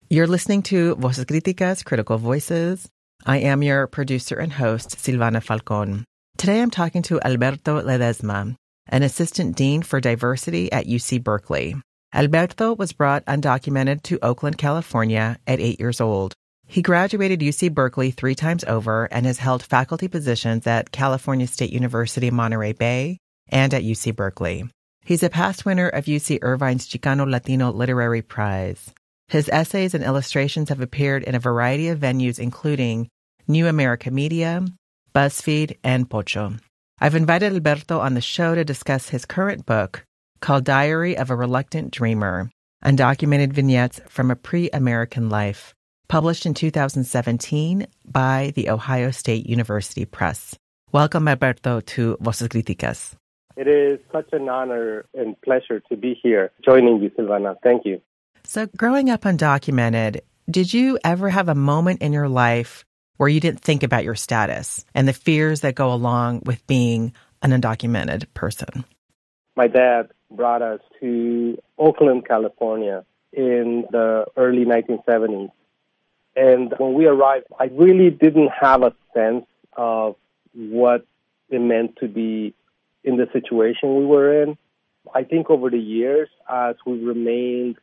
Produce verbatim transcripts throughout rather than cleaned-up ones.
You're listening to Voces, Críticas, Critical Voices. I am your producer and host, Silvana Falcón. Today I'm talking to Alberto Ledesma, an assistant dean for diversity at U C Berkeley. Alberto was brought undocumented to Oakland, California at eight years old. He graduated U C Berkeley three times over and has held faculty positions at California State University, Monterey Bay, and at U C Berkeley. He's a past winner of U C Irvine's Chicano Latino Literary Prize. His essays and illustrations have appeared in a variety of venues, including New America Media, BuzzFeed, and Pocho. I've invited Alberto on the show to discuss his current book called Diary of a Reluctant Dreamer, Undocumented Vignettes from a Pre-American Life, published in two thousand seventeen by the Ohio State University Press. Welcome, Alberto, to Voces Críticas. It is such an honor and pleasure to be here joining you, Silvana. Thank you. So growing up undocumented, did you ever have a moment in your life where you didn't think about your status and the fears that go along with being an undocumented person? My dad brought us to Oakland, California in the early nineteen seventies. And when we arrived, I really didn't have a sense of what it meant to be in the situation we were in. I think over the years, as we remained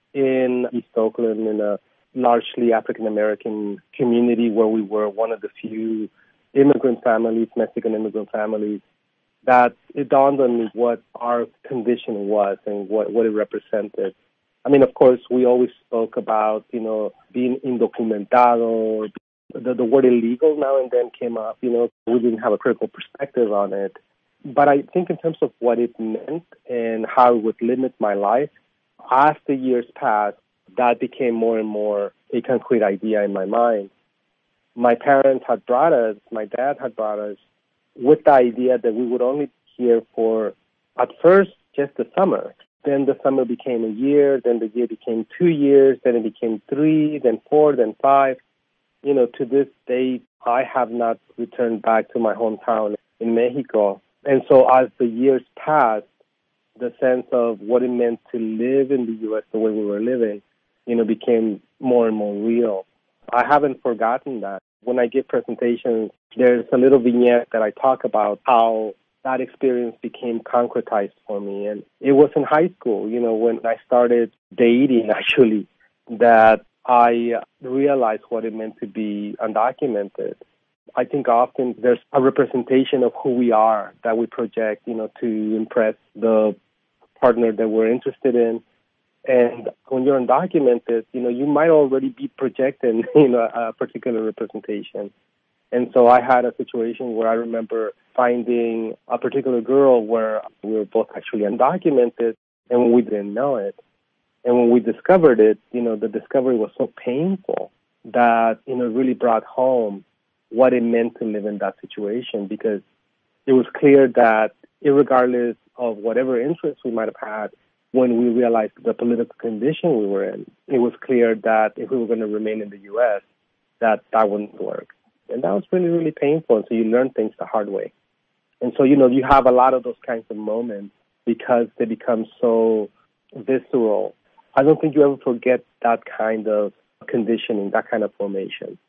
in East Oakland in a largely African-American community where we were one of the few immigrant families, Mexican immigrant families, that it dawned on me what our condition was and what, what it represented. I mean, of course, we always spoke about, you know, being indocumentado. The, the word illegal now and then came up, you know. We didn't have a critical perspective on it. But I think in terms of what it meant and how it would limit my life, as the years passed, that became more and more a concrete idea in my mind. My parents had brought us, my dad had brought us, with the idea that we would only be here for, at first, just the summer. Then the summer became a year, then the year became two years, then it became three, then four, then five. You know, to this day, I have not returned back to my hometown in Mexico. And so as the years passed, the sense of what it meant to live in the U S the way we were living, you know, became more and more real. I haven't forgotten that. When I give presentations, there's a little vignette that I talk about how that experience became concretized for me. And it was in high school, you know, when I started dating, actually, that I realized what it meant to be undocumented. I think often there's a representation of who we are that we project, you know, to impress the partner that we're interested in. And when you're undocumented, you know, you might already be projecting, you know, a particular representation. And so I had a situation where I remember finding a particular girl where we were both actually undocumented and we didn't know it. And when we discovered it, you know, the discovery was so painful that, you know, it really brought home what it meant to live in that situation, because it was clear that irregardless of whatever interests we might have had, when we realized the political condition we were in, it was clear that if we were going to remain in the U S, that that wouldn't work. And that was really, really painful. And so you learn things the hard way. And so, you know, you have a lot of those kinds of moments because they become so visceral. I don't think you ever forget that kind of conditioning, that kind of formation.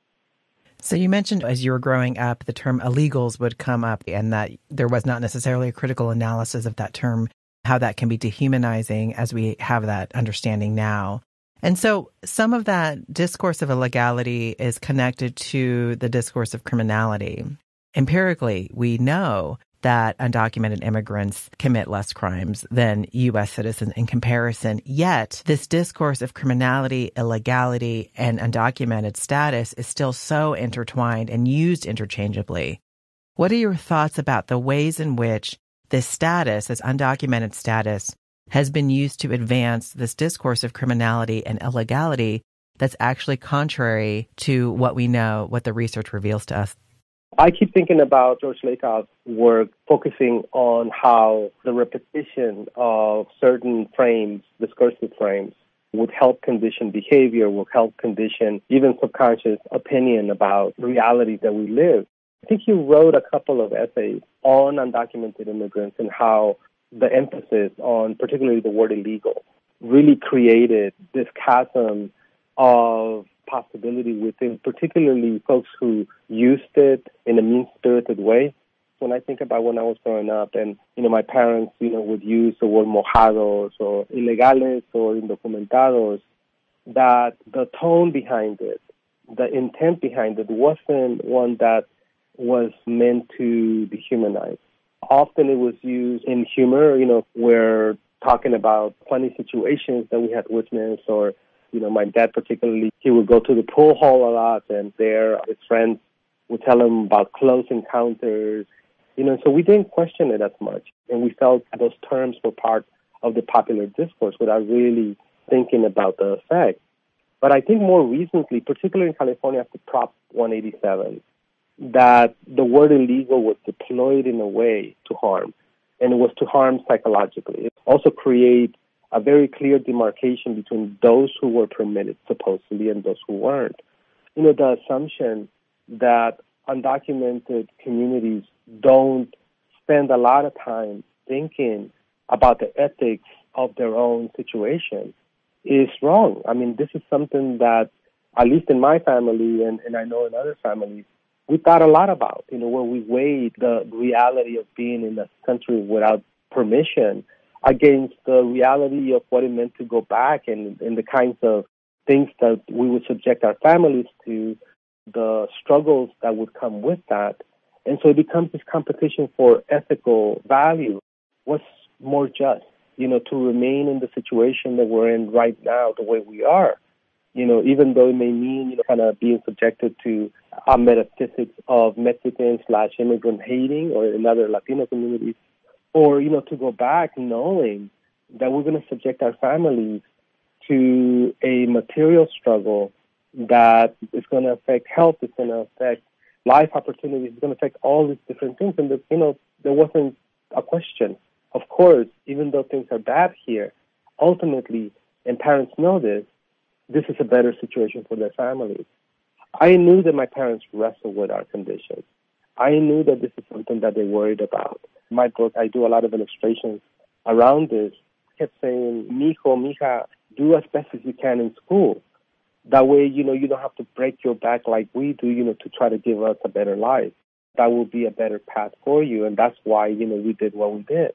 So you mentioned as you were growing up, the term illegals would come up and that there was not necessarily a critical analysis of that term, how that can be dehumanizing as we have that understanding now. And so some of that discourse of illegality is connected to the discourse of criminality. Empirically, we know that undocumented immigrants commit less crimes than U S citizens in comparison. Yet, this discourse of criminality, illegality, and undocumented status is still so intertwined and used interchangeably. What are your thoughts about the ways in which this status, this undocumented status, has been used to advance this discourse of criminality and illegality that's actually contrary to what we know, what the research reveals to us? I keep thinking about George Lakoff's work focusing on how the repetition of certain frames, discursive frames, would help condition behavior, will help condition even subconscious opinion about reality that we live. I think he wrote a couple of essays on undocumented immigrants and how the emphasis on particularly the word illegal really created this chasm of possibility within, particularly folks who used it in a mean-spirited way. When I think about when I was growing up and, you know, my parents, you know, would use the word mojados or ilegales or indocumentados, that the tone behind it, the intent behind it wasn't one that was meant to dehumanize. Often it was used in humor, you know, we're talking about funny situations that we had witnessed, or, you know, my dad particularly, he would go to the pool hall a lot, and there his friends would tell him about close encounters. You know, so we didn't question it as much, and we felt those terms were part of the popular discourse without really thinking about the effect. But I think more recently, particularly in California after Prop one eighty-seven, that the word illegal was deployed in a way to harm, and it was to harm psychologically. It also created a very clear demarcation between those who were permitted, supposedly, and those who weren't. You know, the assumption that undocumented communities don't spend a lot of time thinking about the ethics of their own situation is wrong. I mean, this is something that, at least in my family, and, and I know in other families, we thought a lot about, you know, where we weighed the reality of being in a country without permission against the reality of what it meant to go back and, and the kinds of things that we would subject our families to, the struggles that would come with that. And so it becomes this competition for ethical value. What's more just, you know, to remain in the situation that we're in right now the way we are, you know, even though it may mean, you know, kind of being subjected to a metaphysics of Mexican slash immigrant hating or in other Latino communities, or, you know, to go back knowing that we're going to subject our families to a material struggle that is going to affect health, it's going to affect life opportunities, it's going to affect all these different things. And, the, you know, there wasn't a question. Of course, even though things are bad here, ultimately, and parents know this, this is a better situation for their families. I knew that my parents wrestled with our conditions. I knew that this is something that they worried about. In my book, I do a lot of illustrations around this. I kept saying, mijo, mija, do as best as you can in school. That way, you know, you don't have to break your back like we do, you know, to try to give us a better life. That will be a better path for you. And that's why, you know, we did what we did.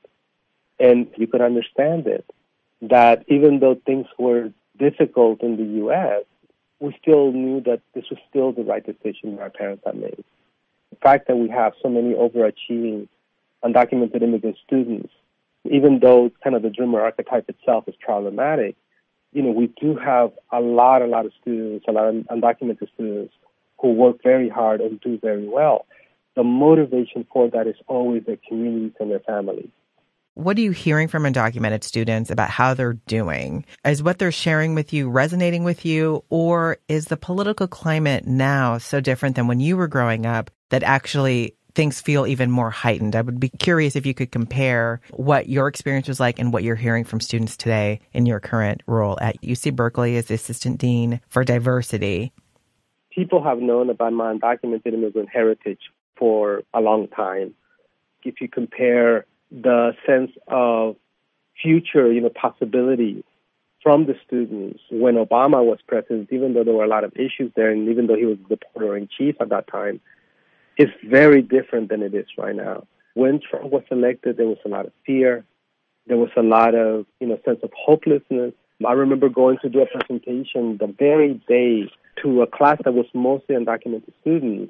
And you could understand it, that even though things were difficult in the U S, we still knew that this was still the right decision our parents had made. The fact that we have so many overachieving undocumented immigrant students, even though kind of the dreamer archetype itself is problematic, you know, we do have a lot, a lot of students, a lot of undocumented students who work very hard and do very well. The motivation for that is always their communities and their families. What are you hearing from undocumented students about how they're doing? Is what they're sharing with you resonating with you, or is the political climate now so different than when you were growing up that actually things feel even more heightened? I would be curious if you could compare what your experience was like and what you're hearing from students today in your current role at U C Berkeley as the Assistant Dean for Diversity. People have known about my undocumented immigrant heritage for a long time. If you compare the sense of future, you know, possibilities from the students when Obama was president, even though there were a lot of issues there, and even though he was the reporter-in-chief at that time, is very different than it is right now. When Trump was elected, there was a lot of fear. There was a lot of, you know, sense of hopelessness. I remember going to do a presentation the very day to a class that was mostly undocumented students,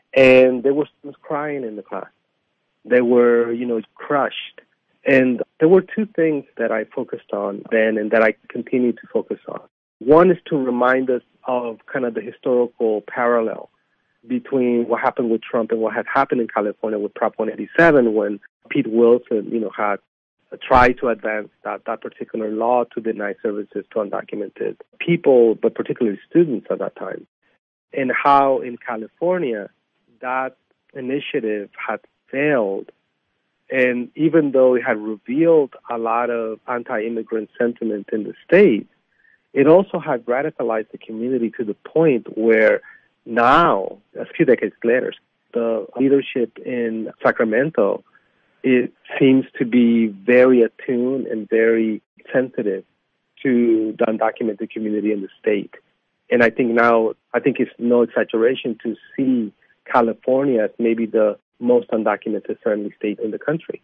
and there were students crying in the class. They were, you know, crushed. And there were two things that I focused on then and that I continue to focus on. One is to remind us of kind of the historical parallel between what happened with Trump and what had happened in California with Prop one eighty-seven when Pete Wilson, you know, had tried to advance that, that particular law to deny services to undocumented people, but particularly students at that time. And how in California that initiative had failed. And even though it had revealed a lot of anti-immigrant sentiment in the state, it also had radicalized the community to the point where now, a few decades later, the leadership in Sacramento, it seems to be very attuned and very sensitive to the undocumented community in the state. And I think now, I think it's no exaggeration to see California as maybe the most undocumented friendly state in the country.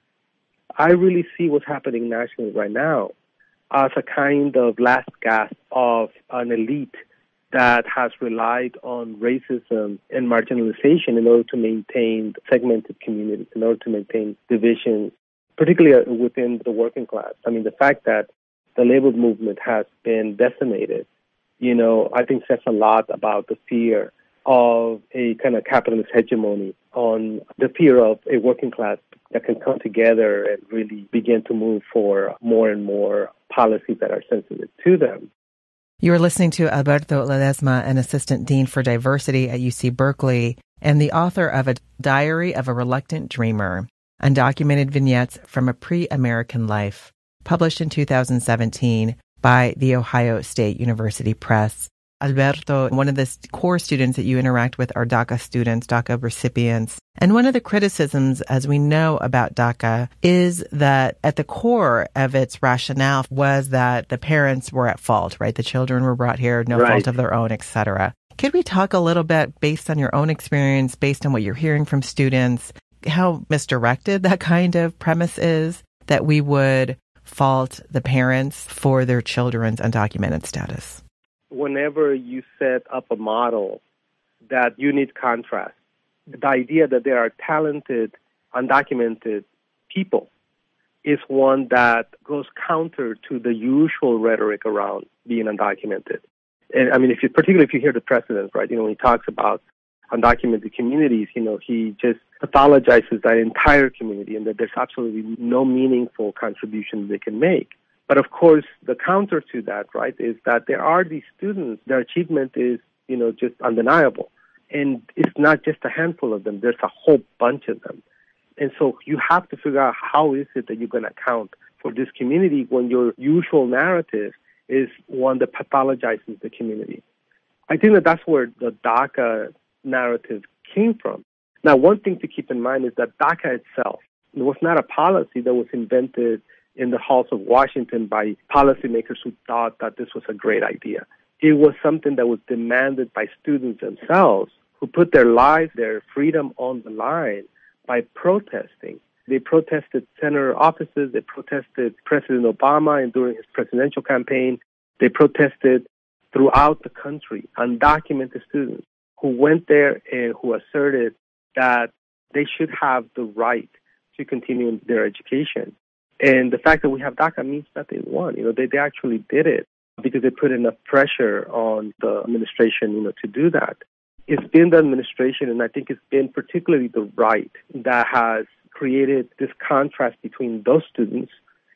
I really see what's happening nationally right now as a kind of last gasp of an elite that has relied on racism and marginalization in order to maintain segmented communities, in order to maintain divisions, particularly within the working class. I mean, the fact that the labor movement has been decimated, you know, I think says a lot about the fear of a kind of capitalist hegemony, on the fear of a working class that can come together and really begin to move for more and more policies that are sensitive to them. You are listening to Alberto Ledesma, an assistant dean for diversity at U C Berkeley and the author of A Diary of a Reluctant Dreamer, Undocumented Vignettes from a Pre-American Life, published in two thousand seventeen by the Ohio State University Press. Alberto, one of the core students that you interact with are DACA students, DACA recipients. And one of the criticisms, as we know about DACA, is that at the core of its rationale was that the parents were at fault, right? The children were brought here, no right. fault of their own, et cetera. Could we talk a little bit, based on your own experience, based on what you're hearing from students, how misdirected that kind of premise is, that we would fault the parents for their children's undocumented status? Whenever you set up a model that you need contrast, the idea that there are talented, undocumented people is one that goes counter to the usual rhetoric around being undocumented. And I mean, if you, particularly if you hear the president, right, you know, when he talks about undocumented communities, you know, he just pathologizes that entire community and that there's absolutely no meaningful contribution they can make. But of course, the counter to that, right, is that there are these students, their achievement is, you know, just undeniable. And it's not just a handful of them, there's a whole bunch of them. And so you have to figure out how is it that you're going to account for this community when your usual narrative is one that pathologizes the community. I think that that's where the DACA narrative came from. Now, one thing to keep in mind is that DACA itself was not a policy that was invented in the halls of Washington by policymakers who thought that this was a great idea. It was something that was demanded by students themselves who put their lives, their freedom on the line by protesting. They protested senator offices. They protested President Obama and during his presidential campaign. They protested throughout the country, undocumented students who went there and who asserted that they should have the right to continue their education. And the fact that we have DACA means that they won. You know, they, they actually did it because they put enough pressure on the administration, you know, to do that. It's been the administration, and I think it's been particularly the right that has created this contrast between those students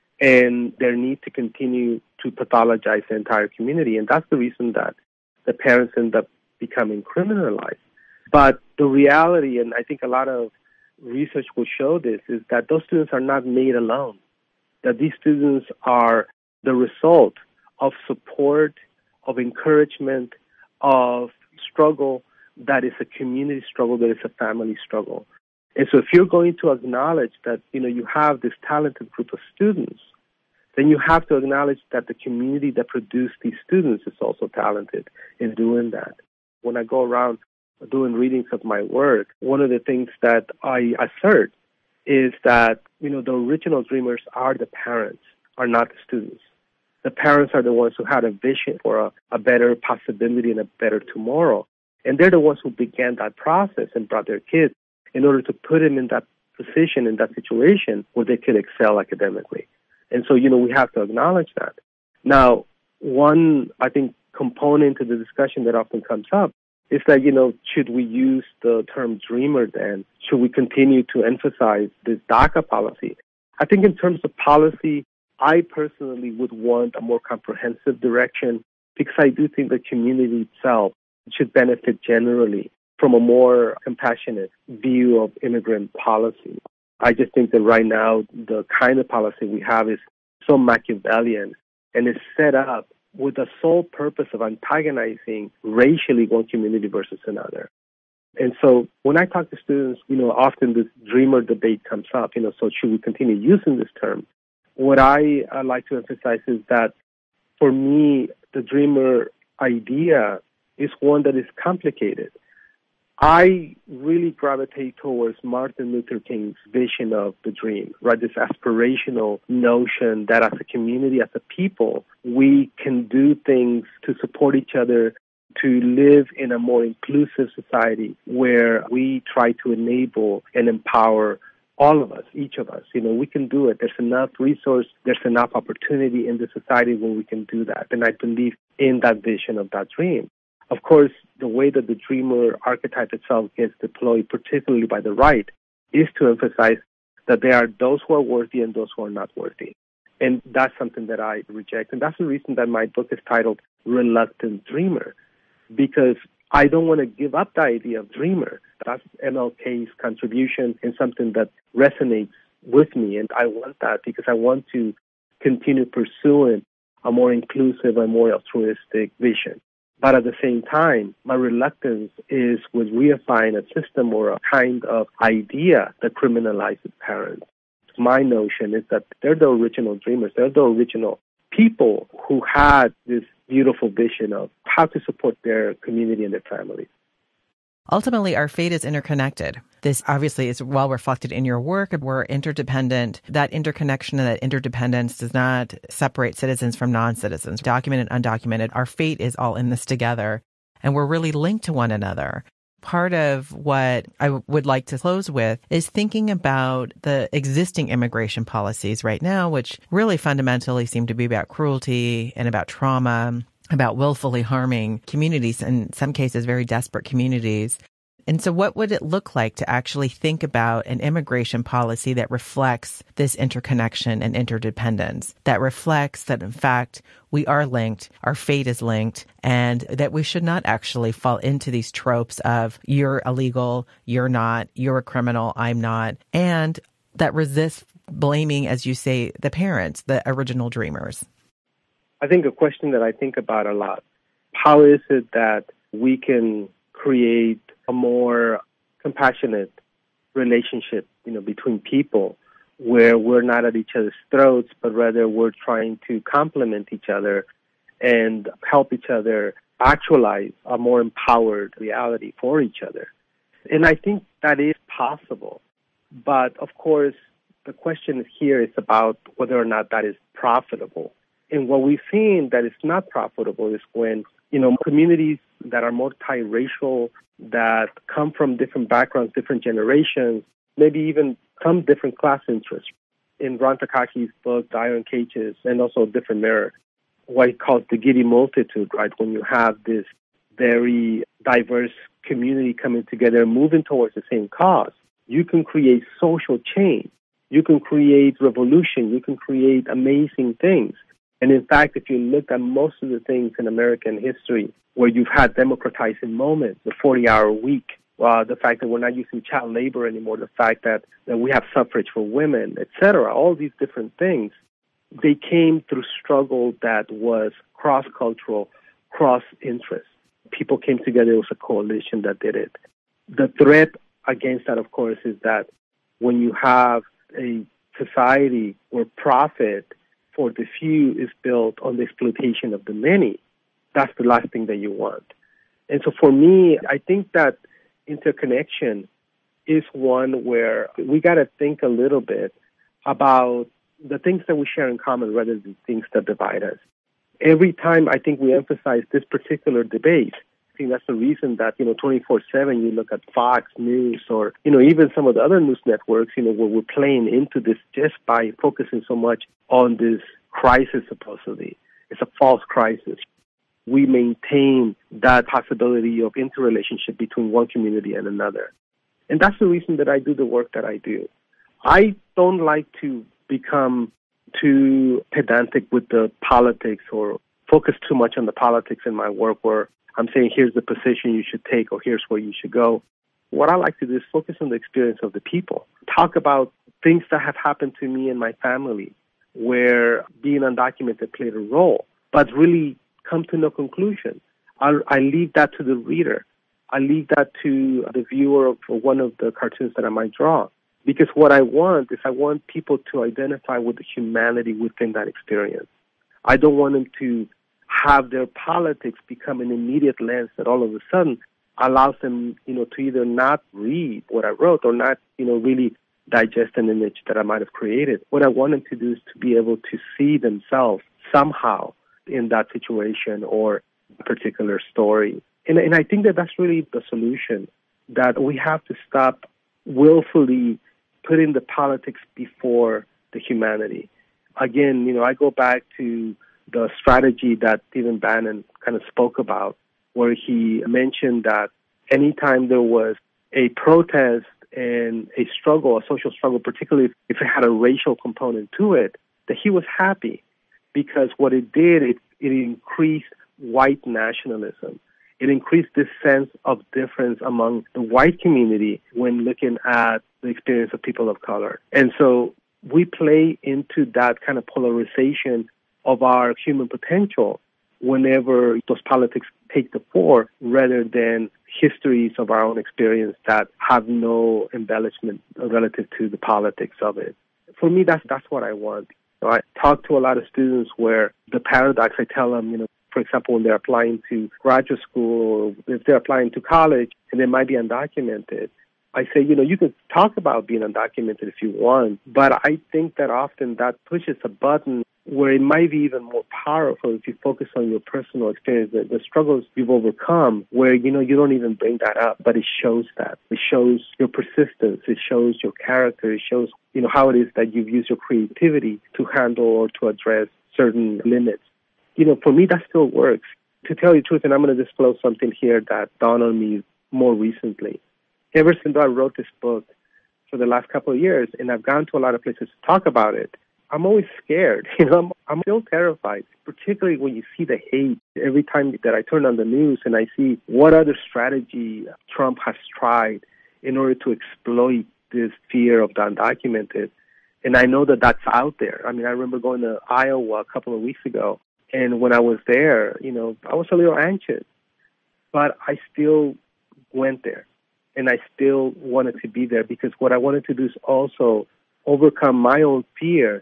and their need to continue to pathologize the entire community. And that's the reason that the parents end up becoming criminalized. But the reality, and I think a lot of research will show this, is that those students are not made alone. That these students are the result of support, of encouragement, of struggle that is a community struggle, that is a family struggle. And so if you're going to acknowledge that, you know, you have this talented group of students, then you have to acknowledge that the community that produced these students is also talented in doing that. When I go around doing readings of my work, one of the things that I assert is that, you know, the original dreamers are the parents, are not the students. The parents are the ones who had a vision for a, a better possibility and a better tomorrow. And they're the ones who began that process and brought their kids in order to put them in that position, in that situation where they could excel academically. And so, you know, we have to acknowledge that. Now, one, I think, component to the discussion that often comes up is that, you know, should we use the term dreamer then? Should we continue to emphasize this DACA policy? I think in terms of policy, I personally would want a more comprehensive direction because I do think the community itself should benefit generally from a more compassionate view of immigrant policy. I just think that right now the kind of policy we have is so Machiavellian and is set up with the sole purpose of antagonizing racially one community versus another. And so when I talk to students, you know, often this dreamer debate comes up, you know, so should we continue using this term? What I uh, like to emphasize is that for me, the dreamer idea is one that is complicated. I really gravitate towards Martin Luther King's vision of the dream, right? This aspirational notion that as a community, as a people, we can do things to support each other, to live in a more inclusive society where we try to enable and empower all of us, each of us. You know, we can do it. There's enough resource, there's enough opportunity in the society where we can do that. And I believe in that vision of that dream. Of course, the way that the dreamer archetype itself gets deployed, particularly by the right, is to emphasize that there are those who are worthy and those who are not worthy. And that's something that I reject. And that's the reason that my book is titled Reluctant Dreamer, because I don't want to give up the idea of dreamer. That's M L K's contribution and something that resonates with me. And I want that because I want to continue pursuing a more inclusive and more altruistic vision. But at the same time, my reluctance is with reifying a system or a kind of idea that criminalizes parents. My notion is that they're the original dreamers. They're the original people who had this beautiful vision of how to support their community and their families. Ultimately, our fate is interconnected. This obviously is well reflected in your work. We're interdependent. That interconnection and that interdependence does not separate citizens from non-citizens, documented and undocumented. Our fate is all in this together, and we're really linked to one another. Part of what I would like to close with is thinking about the existing immigration policies right now, which really fundamentally seem to be about cruelty and about trauma, about willfully harming communities, in some cases very desperate communities. And so what would it look like to actually think about an immigration policy that reflects this interconnection and interdependence, that reflects that, in fact, we are linked, our fate is linked, and that we should not actually fall into these tropes of you're illegal, you're not, you're a criminal, I'm not, and that resists blaming, as you say, the parents, the original dreamers? I think a question that I think about a lot, how is it that we can create a more compassionate relationship, you know, between people where we're not at each other's throats, but rather we're trying to complement each other and help each other actualize a more empowered reality for each other. And I think that is possible. But of course, the question here is about whether or not that is profitable. And what we've seen that is not profitable is when, you know, communities that are multiracial, that come from different backgrounds, different generations, maybe even some different class interests. In Ron Takaki's book, The Iron Cages, and also Different Mirror, what he calls the giddy multitude, right? When you have this very diverse community coming together, moving towards the same cause, you can create social change. You can create revolution. You can create amazing things. And in fact, if you look at most of the things in American history where you've had democratizing moments, the forty-hour week, uh, the fact that we're not using child labor anymore, the fact that, that we have suffrage for women, et cetera, all these different things, they came through struggle that was cross-cultural, cross-interest. People came together. It was a coalition that did it. The threat against that, of course, is that when you have a society where profit for the few is built on the exploitation of the many, that's the last thing that you want. And so for me, I think that interconnection is one where we got to think a little bit about the things that we share in common rather than things that divide us. Every time I think we emphasize this particular debate, I think that's the reason that, you know, twenty-four seven, you look at Fox News or, you know, even some of the other news networks, you know, where we're playing into this just by focusing so much on this crisis, supposedly. It's a false crisis. We maintain that possibility of interrelationship between one community and another. And that's the reason that I do the work that I do. I don't like to become too pedantic with the politics or focus too much on the politics in my work where I'm saying here's the position you should take or here's where you should go. What I like to do is focus on the experience of the people. Talk about things that have happened to me and my family where being undocumented played a role, but really come to no conclusion. I, I leave that to the reader. I leave that to the viewer of one of the cartoons that I might draw. Because what I want is I want people to identify with the humanity within that experience. I don't want them to have their politics become an immediate lens that all of a sudden allows them, you know, to either not read what I wrote or not, you know, really digest an image that I might have created. What I wanted to do is to be able to see themselves somehow in that situation or a particular story. And, and I think that that's really the solution, that we have to stop willfully putting the politics before the humanity. Again, you know, I go back to the strategy that Stephen Bannon kind of spoke about, where he mentioned that anytime there was a protest and a struggle, a social struggle, particularly if it had a racial component to it, that he was happy because what it did, it, it increased white nationalism. It increased this sense of difference among the white community when looking at the experience of people of color. And so we play into that kind of polarization of our human potential whenever those politics take the fore rather than histories of our own experience that have no embellishment relative to the politics of it. For me, that's that's what I want. You know, I talk to a lot of students where the paradox, I tell them, you know, for example, when they're applying to graduate school, or if they're applying to college and they might be undocumented, I say, you know, you could talk about being undocumented if you want, but I think that often that pushes a button where it might be even more powerful if you focus on your personal experience, the, the struggles you've overcome, where, you know, you don't even bring that up, but it shows that. It shows your persistence. It shows your character. It shows, you know, how it is that you've used your creativity to handle or to address certain limits. You know, for me, that still works. To tell you the truth, and I'm going to disclose something here that dawned on me more recently. Ever since I wrote this book for the last couple of years, and I've gone to a lot of places to talk about it, I'm always scared. You know, I'm, I'm still terrified, particularly when you see the hate. Every time that I turn on the news and I see what other strategy Trump has tried in order to exploit this fear of the undocumented. And I know that that's out there. I mean, I remember going to Iowa a couple of weeks ago, and when I was there, you know, I was a little anxious, but I still went there, and I still wanted to be there because what I wanted to do is also overcome my own fear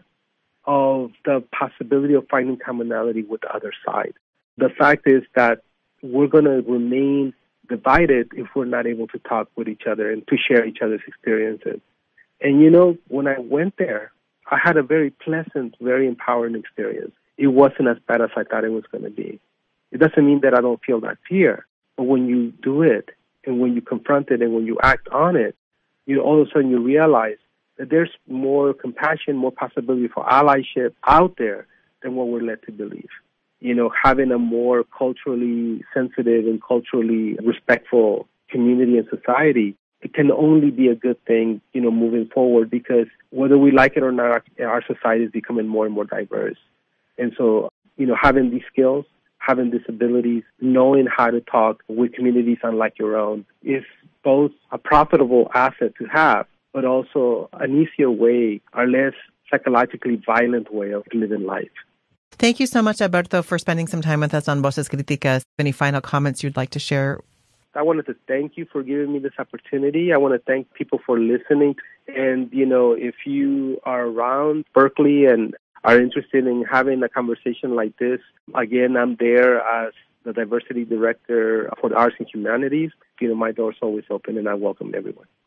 of the possibility of finding commonality with the other side. The fact is that we're going to remain divided if we're not able to talk with each other and to share each other's experiences. And, you know, when I went there, I had a very pleasant, very empowering experience. It wasn't as bad as I thought it was going to be. It doesn't mean that I don't feel that fear, but when you do it and when you confront it and when you act on it, you know, all of a sudden you realize that there's more compassion, more possibility for allyship out there than what we're led to believe. You know, having a more culturally sensitive and culturally respectful community and society, it can only be a good thing, you know, moving forward, because whether we like it or not, our society is becoming more and more diverse. And so, you know, having these skills, having these abilities, knowing how to talk with communities unlike your own is both a profitable asset to have, but also an easier way, a less psychologically violent way of living life. Thank you so much, Alberto, for spending some time with us on Voces Críticas. Any final comments you'd like to share? I wanted to thank you for giving me this opportunity. I want to thank people for listening. And, you know, if you are around Berkeley and are interested in having a conversation like this, again, I'm there as the Diversity Director for the Arts and Humanities. You know, my door's always open, and I welcome everyone.